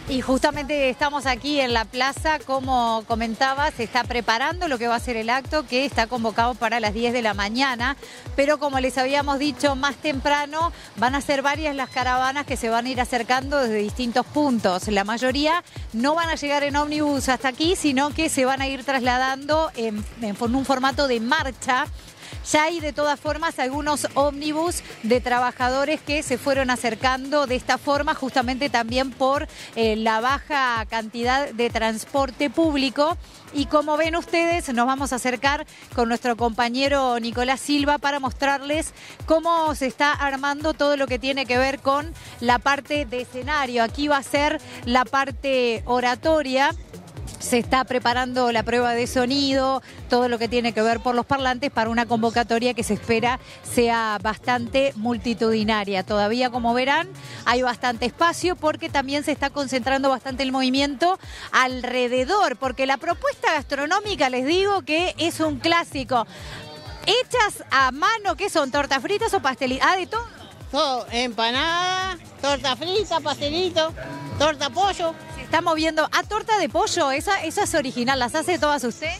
Y justamente estamos aquí en la plaza, como comentaba, se está preparando lo que va a ser el acto, que está convocado para las 10 de la mañana, pero como les habíamos dicho más temprano, van a ser varias las caravanas que se van a ir acercando desde distintos puntos. La mayoría no van a llegar en ómnibus hasta aquí, sino que se van a ir trasladando en un formato de marcha. Ya hay de todas formas algunos ómnibus de trabajadores que se fueron acercando de esta forma, justamente también por la baja cantidad de transporte público. Y como ven ustedes, nos vamos a acercar con nuestro compañero Nicolás Silva para mostrarles cómo se está armando todo lo que tiene que ver con la parte de escenario. Aquí va a ser la parte oratoria. Se está preparando la prueba de sonido, todo lo que tiene que ver por los parlantes para una convocatoria que se espera sea bastante multitudinaria. Todavía, como verán, hay bastante espacio porque también se está concentrando bastante el movimiento alrededor, porque la propuesta gastronómica, les digo que es un clásico. Hechas a mano, ¿qué son? ¿Tortas fritas o pastelitos? Ah, de todo. Todo, empanada, torta frita, pastelito, torta pollo. Se está moviendo. Ah, torta de pollo, esa es original. ¿Las hace todas usted?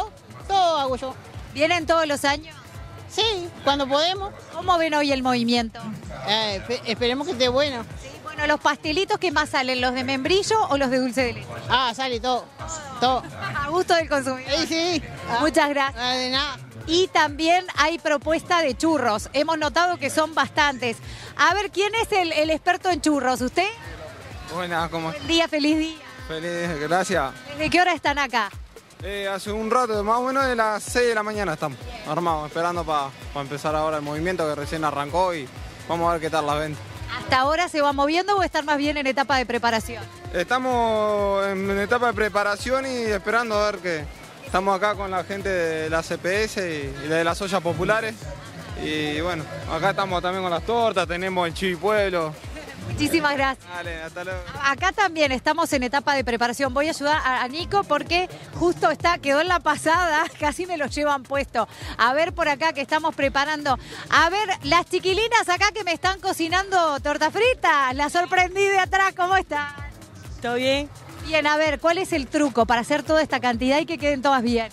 Todo hago yo. ¿Vienen todos los años? Sí, cuando podemos. ¿Cómo ven hoy el movimiento? Esperemos que esté bueno. Sí, bueno, los pastelitos, ¿qué más salen? ¿Los de membrillo o los de dulce de leche? Ah, sale todo. Todo. A gusto del consumidor. Sí. Muchas gracias. De nada. Y también hay propuesta de churros. Hemos notado que son bastantes. A ver, ¿quién es el experto en churros? ¿Usted? Buenas, ¿cómo? Buen día, feliz día. Feliz, gracias. ¿Desde qué hora están acá? Hace un rato, más o menos de las 6 de la mañana estamos armados, esperando para empezar ahora el movimiento que recién arrancó y vamos a ver qué tal las ventas. ¿Hasta ahora se va moviendo o están más bien en etapa de preparación? Estamos en etapa de preparación y esperando a ver qué. Estamos acá con la gente de la CPS y de las ollas populares. Y bueno, acá estamos también con las tortas, tenemos el chivipuelo. Muchísimas gracias. Dale, hasta luego. Acá también estamos en etapa de preparación. Voy a ayudar a Nico porque justo quedó en la pasada, casi me lo llevan puesto. A ver por acá que estamos preparando. A ver, las chiquilinas acá que me están cocinando torta frita. La sorprendí de atrás, ¿cómo están? ¿Todo bien? Bien, a ver, ¿cuál es el truco para hacer toda esta cantidad y que queden todas bien?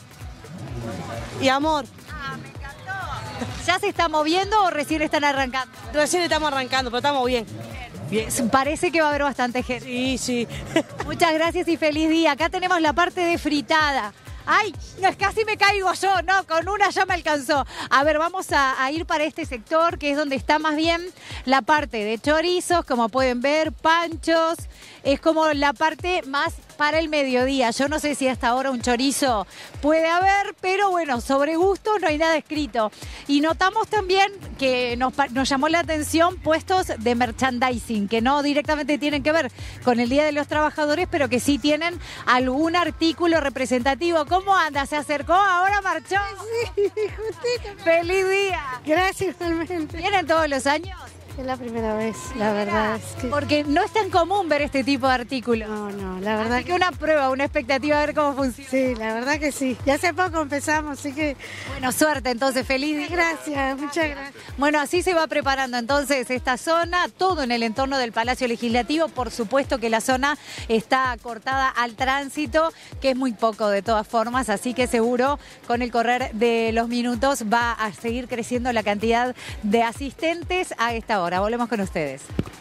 Y amor. Ah, me encantó. ¿Ya se está moviendo o recién están arrancando? Recién estamos arrancando, pero estamos bien. Bien, parece que va a haber bastante gente. Sí. Muchas gracias y feliz día. Acá tenemos la parte de fritada. ¡Ay! No, casi me caigo yo, no, con una ya me alcanzó. A ver, vamos a ir para este sector, que es donde está más bien la parte de chorizos, como pueden ver, panchos. Es como la parte más para el mediodía. Yo no sé si hasta ahora un chorizo puede haber, pero bueno, sobre gusto no hay nada escrito. Y notamos también que nos llamó la atención puestos de merchandising, que no directamente tienen que ver con el Día de los Trabajadores, pero que sí tienen algún artículo representativo. ¿Cómo anda? ¿Se acercó? ¿Ahora marchó? Sí, justito. ¡Feliz día! Gracias, realmente. ¿Vienen todos los años? Es la primera vez, la verdad es que... Porque no es tan común ver este tipo de artículos. No, la verdad Así que una prueba, una expectativa a ver cómo funciona. Sí, la verdad que sí. Ya hace poco empezamos, así que... Bueno, suerte entonces, feliz día. Gracias, muchas gracias. Bueno, así se va preparando entonces esta zona, todo en el entorno del Palacio Legislativo. Por supuesto que la zona está cortada al tránsito, que es muy poco de todas formas, así que seguro con el correr de los minutos va a seguir creciendo la cantidad de asistentes a esta hora. Volvemos con ustedes.